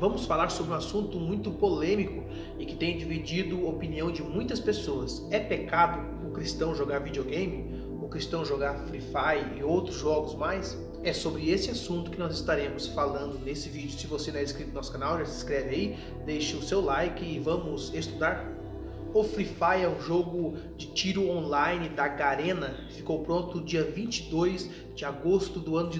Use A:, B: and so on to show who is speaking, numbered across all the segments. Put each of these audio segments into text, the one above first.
A: Vamos falar sobre um assunto muito polêmico e que tem dividido a opinião de muitas pessoas. É pecado o cristão jogar videogame? O cristão jogar Free Fire e outros jogos mais? É sobre esse assunto que nós estaremos falando nesse vídeo. Se você não é inscrito no nosso canal, já se inscreve aí, deixe o seu like e vamos estudar. O Free Fire é um jogo de tiro online da Garena, ficou pronto dia 22 de agosto do ano de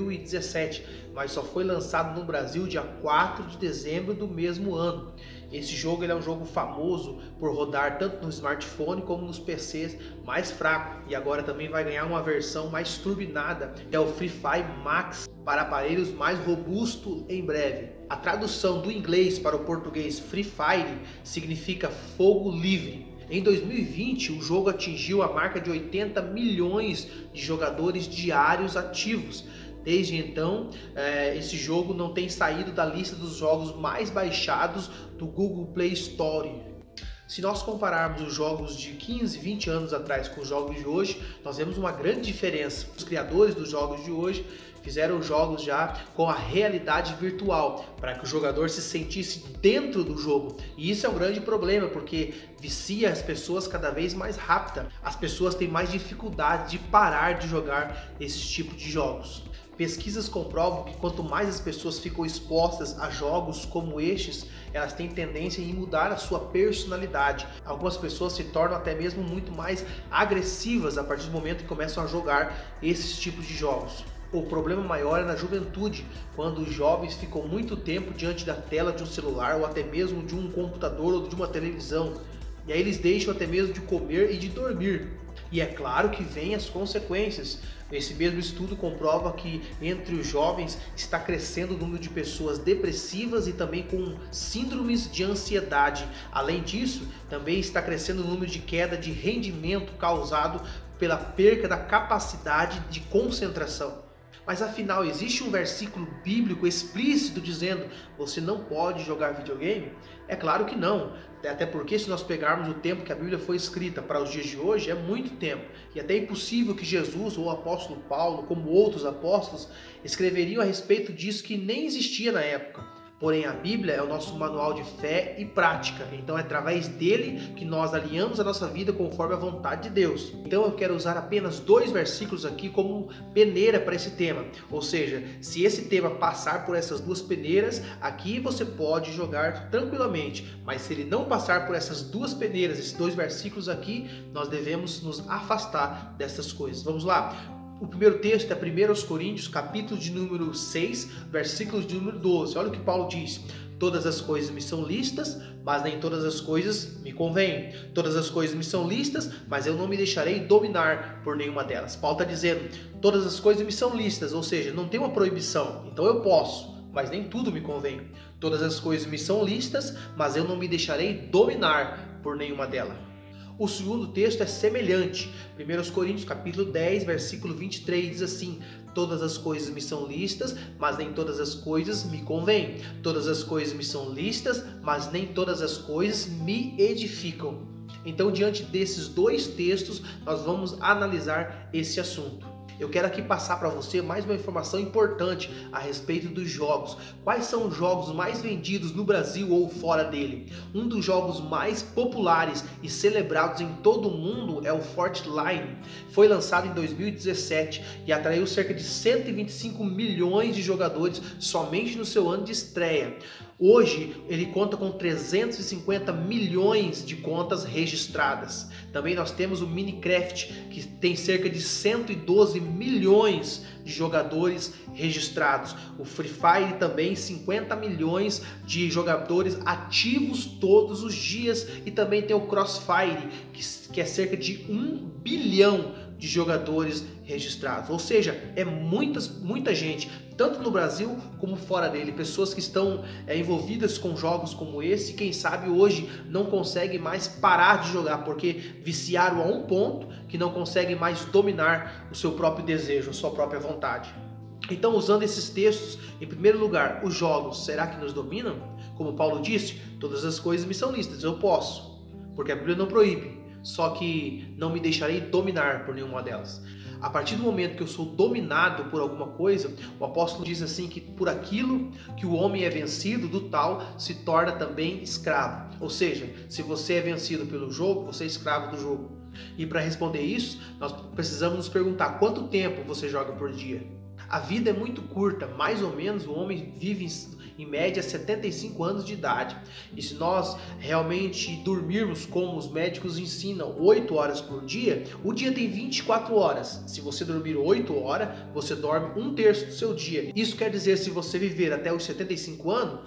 A: 2017, mas só foi lançado no Brasil dia 4 de dezembro do mesmo ano. Esse jogo é um jogo famoso por rodar tanto no smartphone como nos PCs mais fracos, e agora também vai ganhar uma versão mais turbinada, que é o Free Fire Max, para aparelhos mais robustos em breve. A tradução do inglês para o português Free Fire significa fogo livre. Em 2020, o jogo atingiu a marca de 80 milhões de jogadores diários ativos. Desde então, esse jogo não tem saído da lista dos jogos mais baixados do Google Play Store. Se nós compararmos os jogos de 15, 20 anos atrás com os jogos de hoje, nós vemos uma grande diferença. Os criadores dos jogos de hoje fizeram jogos já com a realidade virtual, para que o jogador se sentisse dentro do jogo. E isso é um grande problema, porque vicia as pessoas cada vez mais rápida. As pessoas têm mais dificuldade de parar de jogar esses tipos de jogos. Pesquisas comprovam que quanto mais as pessoas ficam expostas a jogos como estes, elas têm tendência em mudar a sua personalidade. Algumas pessoas se tornam até mesmo muito mais agressivas a partir do momento que começam a jogar esses tipos de jogos. O problema maior é na juventude, quando os jovens ficam muito tempo diante da tela de um celular ou até mesmo de um computador ou de uma televisão. E aí eles deixam até mesmo de comer e de dormir. E é claro que vem as consequências. Esse mesmo estudo comprova que entre os jovens está crescendo o número de pessoas depressivas e também com síndromes de ansiedade. Além disso, também está crescendo o número de queda de rendimento causado pela perda da capacidade de concentração. Mas afinal, existe um versículo bíblico explícito dizendo você não pode jogar videogame? É claro que não, até porque se nós pegarmos o tempo que a Bíblia foi escrita para os dias de hoje, é muito tempo. E até é impossível que Jesus ou o apóstolo Paulo, como outros apóstolos, escreveriam a respeito disso que nem existia na época. Porém, a Bíblia é o nosso manual de fé e prática, então é através dele que nós alinhamos a nossa vida conforme a vontade de Deus. Então eu quero usar apenas 2 versículos aqui como peneira para esse tema, ou seja, se esse tema passar por essas 2 peneiras, aqui você pode jogar tranquilamente, mas se ele não passar por essas 2 peneiras, esses 2 versículos aqui, nós devemos nos afastar dessas coisas. Vamos lá? O primeiro texto é 1 Coríntios, capítulo de número 6, versículos de número 12. Olha o que Paulo diz: todas as coisas me são lícitas, mas nem todas as coisas me convêm. Todas as coisas me são lícitas, mas eu não me deixarei dominar por nenhuma delas. Paulo está dizendo, todas as coisas me são lícitas, ou seja, não tem uma proibição, então eu posso, mas nem tudo me convém. Todas as coisas me são lícitas, mas eu não me deixarei dominar por nenhuma delas. O segundo texto é semelhante. 1 Coríntios capítulo 10, versículo 23 diz assim: todas as coisas me são lícitas, mas nem todas as coisas me convêm. Todas as coisas me são lícitas, mas nem todas as coisas me edificam. Então, diante desses 2 textos, nós vamos analisar esse assunto. Eu quero aqui passar para você mais uma informação importante a respeito dos jogos. Quais são os jogos mais vendidos no Brasil ou fora dele? Um dos jogos mais populares e celebrados em todo o mundo é o Fortnite. Foi lançado em 2017 e atraiu cerca de 125 milhões de jogadores somente no seu ano de estreia. Hoje ele conta com 350 milhões de contas registradas. Também nós temos o Minecraft, que tem cerca de 112 milhões de jogadores registrados. O Free Fire também 50 milhões de jogadores ativos todos os dias. E também tem o Crossfire, que é cerca de 1 bilhão de jogadores registrados. Ou seja, é muita gente, tanto no Brasil como fora dele, pessoas que estão envolvidas com jogos como esse, quem sabe hoje não conseguem mais parar de jogar, porque viciaram a um ponto que não conseguem mais dominar o seu próprio desejo, a sua própria vontade. Então, usando esses textos, em primeiro lugar, os jogos, será que nos dominam? Como Paulo disse, todas as coisas me são lícitas, eu posso, porque a Bíblia não proíbe, só que não me deixarei dominar por nenhuma delas. A partir do momento que eu sou dominado por alguma coisa, o apóstolo diz assim que por aquilo que o homem é vencido, do tal se torna também escravo. Ou seja, se você é vencido pelo jogo, você é escravo do jogo. E para responder isso, nós precisamos nos perguntar quanto tempo você joga por dia. A vida é muito curta, mais ou menos o homem vive em média 75 anos de idade. E se nós realmente dormirmos como os médicos ensinam 8 horas por dia, o dia tem 24 horas. Se você dormir 8 horas, você dorme 1/3 do seu dia. Isso quer dizer, se você viver até os 75 anos,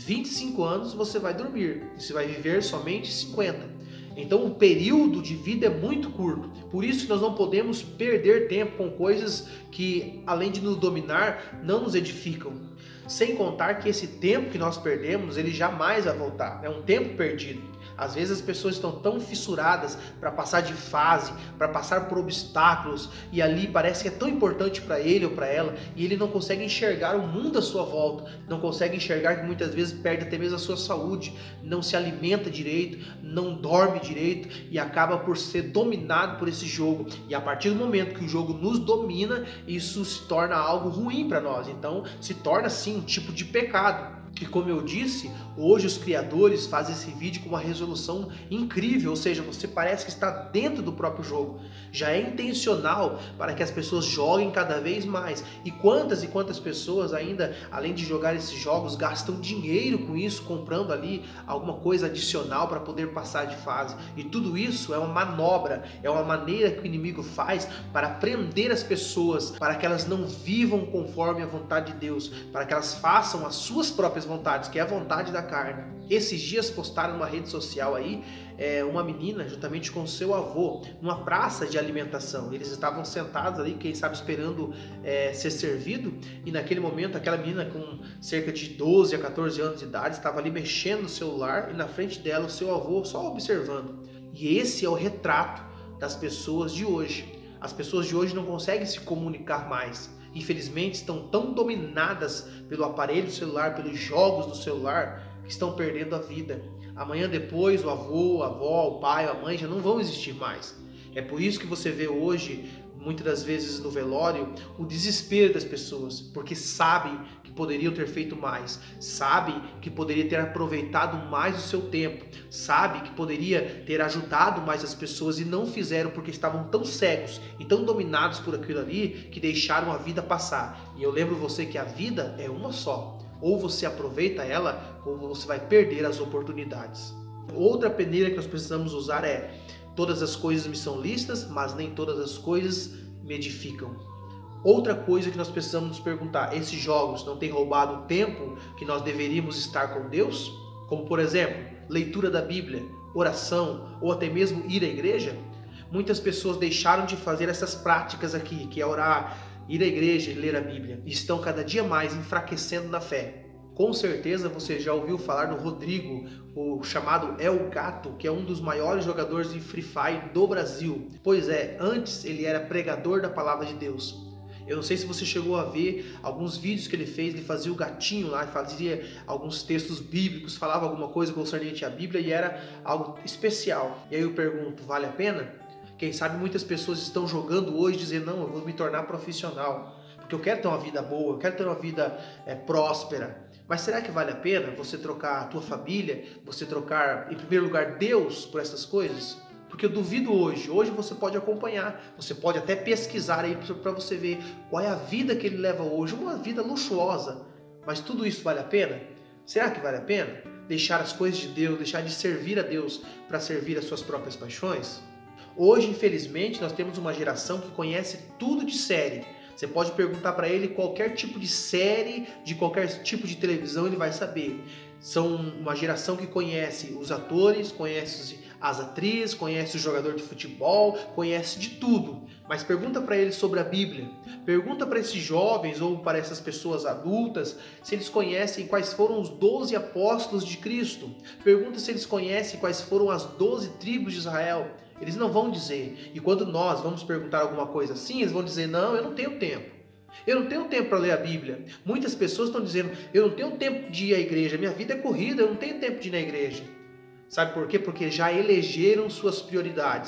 A: 25 anos você vai dormir. E você vai viver somente 50. Então o período de vida é muito curto. Por isso que nós não podemos perder tempo com coisas que, além de nos dominar, não nos edificam. Sem contar que esse tempo que nós perdemos, ele jamais vai voltar. É um tempo perdido. Às vezes as pessoas estão tão fissuradas para passar de fase, para passar por obstáculos, e ali parece que é tão importante para ele ou para ela, e ele não consegue enxergar o mundo à sua volta, não consegue enxergar que muitas vezes perde até mesmo a sua saúde, não se alimenta direito, não dorme direito e acaba por ser dominado por esse jogo. E a partir do momento que o jogo nos domina, isso se torna algo ruim para nós. Então se torna sim um tipo de pecado. E como eu disse, hoje os criadores fazem esse vídeo com uma resolução incrível, ou seja, você parece que está dentro do próprio jogo. Já é intencional para que as pessoas joguem cada vez mais. E quantas pessoas ainda, além de jogar esses jogos, gastam dinheiro com isso, comprando ali alguma coisa adicional para poder passar de fase. E tudo isso é uma manobra, é uma maneira que o inimigo faz para prender as pessoas, para que elas não vivam conforme a vontade de Deus, para que elas façam as suas próprias vontades, que é a vontade da carne. Esses dias postaram numa rede social aí uma menina juntamente com seu avô numa praça de alimentação. Eles estavam sentados ali, quem sabe esperando ser servido, e naquele momento aquela menina com cerca de 12 a 14 anos de idade estava ali mexendo no celular e na frente dela o seu avô só observando. E esse é o retrato das pessoas de hoje. As pessoas de hoje não conseguem se comunicar mais. Infelizmente estão tão dominadas pelo aparelho celular, pelos jogos do celular, que estão perdendo a vida. Amanhã depois o avô, a avó, o pai, a mãe já não vão existir mais. É por isso que você vê hoje, muitas das vezes no velório, o desespero das pessoas, porque sabem que poderiam ter feito mais, sabem que poderia ter aproveitado mais o seu tempo, sabem que poderia ter ajudado mais as pessoas e não fizeram porque estavam tão cegos e tão dominados por aquilo ali que deixaram a vida passar. E eu lembro você que a vida é uma só, ou você aproveita ela ou você vai perder as oportunidades. Outra peneira que nós precisamos usar é: todas as coisas me são lícitas, mas nem todas as coisas me edificam. Outra coisa que nós precisamos nos perguntar: esses jogos não têm roubado o tempo que nós deveríamos estar com Deus? Como por exemplo, leitura da Bíblia, oração ou até mesmo ir à igreja? Muitas pessoas deixaram de fazer essas práticas aqui, que é orar, ir à igreja e ler a Bíblia, e estão cada dia mais enfraquecendo na fé. Com certeza você já ouviu falar no Rodrigo, o chamado El Gato, que é um dos maiores jogadores de Free Fire do Brasil. Pois é, antes ele era pregador da palavra de Deus. Eu não sei se você chegou a ver alguns vídeos que ele fez, ele fazia o gatinho lá, fazia alguns textos bíblicos, falava alguma coisa concernente à Bíblia e era algo especial. E aí eu pergunto, vale a pena? Quem sabe muitas pessoas estão jogando hoje dizendo: não, eu vou me tornar profissional, porque eu quero ter uma vida boa, eu quero ter uma vida próspera. Mas será que vale a pena você trocar a tua família, você trocar em primeiro lugar Deus por essas coisas? Porque eu duvido hoje você pode acompanhar, você pode até pesquisar aí para você ver qual é a vida que ele leva hoje, uma vida luxuosa. Mas tudo isso vale a pena? Será que vale a pena deixar as coisas de Deus, deixar de servir a Deus para servir as suas próprias paixões? Hoje, infelizmente, nós temos uma geração que conhece tudo de série. Você pode perguntar para ele qualquer tipo de série, de qualquer tipo de televisão, ele vai saber. São uma geração que conhece os atores, conhece as atrizes, conhece o jogador de futebol, conhece de tudo. Mas pergunta para eles sobre a Bíblia. Pergunta para esses jovens ou para essas pessoas adultas se eles conhecem quais foram os 12 apóstolos de Cristo. Pergunta se eles conhecem quais foram as 12 tribos de Israel. Eles não vão dizer. E quando nós vamos perguntar alguma coisa assim, eles vão dizer: não, eu não tenho tempo. Eu não tenho tempo para ler a Bíblia. Muitas pessoas estão dizendo: eu não tenho tempo de ir à igreja, minha vida é corrida, eu não tenho tempo de ir na igreja. Sabe por quê? Porque já elegeram suas prioridades.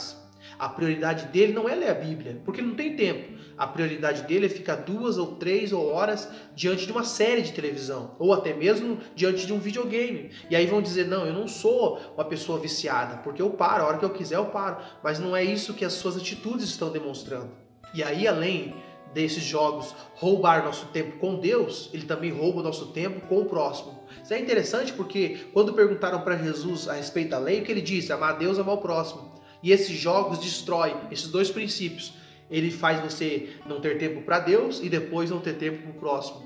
A: A prioridade dele não é ler a Bíblia, porque ele não tem tempo. A prioridade dele é ficar 2 ou 3 horas diante de uma série de televisão, ou até mesmo diante de um videogame. E aí vão dizer, não, eu não sou uma pessoa viciada, porque eu paro, a hora que eu quiser eu paro. Mas não é isso que as suas atitudes estão demonstrando. E aí, além desses jogos roubar nosso tempo com Deus, ele também rouba o nosso tempo com o próximo. Isso é interessante porque quando perguntaram para Jesus a respeito da lei, o que ele disse? Amar a Deus, amar o próximo. E esses jogos destroem esses dois princípios. Ele faz você não ter tempo para Deus e depois não ter tempo para o próximo.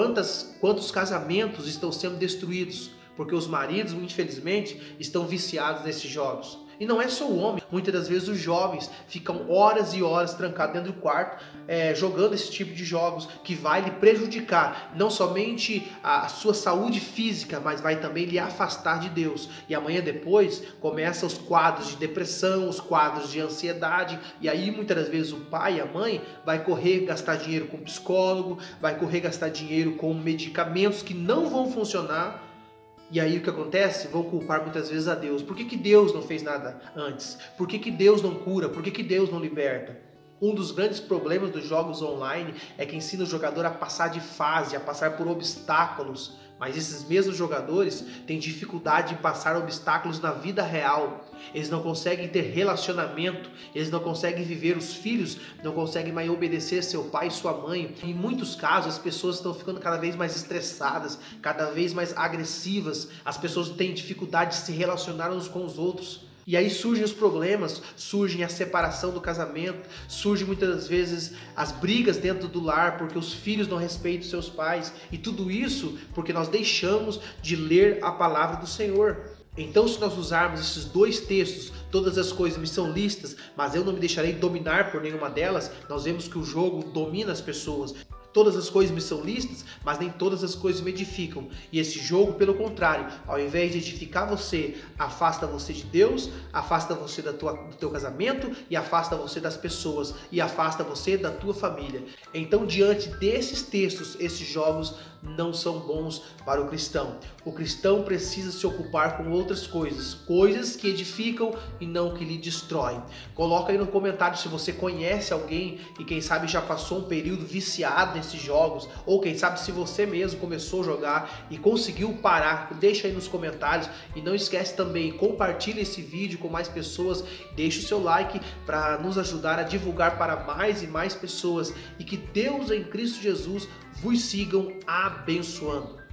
A: Quantos casamentos estão sendo destruídos porque os maridos, infelizmente, estão viciados nesses jogos? E não é só o homem, muitas das vezes os jovens ficam horas e horas trancados dentro do quarto jogando esse tipo de jogos que vai lhe prejudicar não somente a sua saúde física, mas vai também lhe afastar de Deus. E amanhã depois começam os quadros de depressão, os quadros de ansiedade, e aí muitas das vezes o pai e a mãe vai correr gastar dinheiro com psicólogo, vai correr gastar dinheiro com medicamentos que não vão funcionar. E aí o que acontece? Vão culpar muitas vezes a Deus. Por que Deus não fez nada antes? Por que Deus não cura? Por que Deus não liberta? Um dos grandes problemas dos jogos online é que ensina o jogador a passar de fase, a passar por obstáculos. Mas esses mesmos jogadores têm dificuldade em passar obstáculos na vida real. Eles não conseguem ter relacionamento, eles não conseguem viver, os filhos não conseguem mais obedecer seu pai e sua mãe. Em muitos casos as pessoas estão ficando cada vez mais estressadas, cada vez mais agressivas. As pessoas têm dificuldade de se relacionar uns com os outros. E aí surgem os problemas, surgem a separação do casamento, surgem muitas das vezes as brigas dentro do lar, porque os filhos não respeitam seus pais. E tudo isso porque nós deixamos de ler a palavra do Senhor. Então, se nós usarmos esses dois textos, todas as coisas me são lícitas, mas eu não me deixarei dominar por nenhuma delas, nós vemos que o jogo domina as pessoas. Todas as coisas me são lícitas, mas nem todas as coisas me edificam. E esse jogo, pelo contrário, ao invés de edificar você, afasta você de Deus, afasta você do teu casamento e afasta você das pessoas e afasta você da tua família. Então, diante desses textos, esses jogos não são bons para o cristão. O cristão precisa se ocupar com outras coisas, coisas que edificam e não que lhe destroem. Coloca aí no comentário se você conhece alguém e quem sabe já passou um período viciado nesses jogos, ou quem sabe se você mesmo começou a jogar e conseguiu parar. Deixa aí nos comentários e não esquece também, compartilha esse vídeo com mais pessoas, deixa o seu like para nos ajudar a divulgar para mais e mais pessoas, e que Deus em Cristo Jesus vos sigam abençoando.